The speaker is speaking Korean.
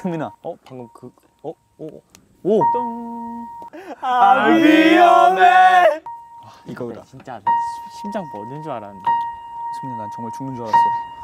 승민아. 방금 오. 똥. 아 위험해. 이거다. 진짜 심장 멎는 줄 알았는데. 승민아 난 정말 죽는 줄 알았어.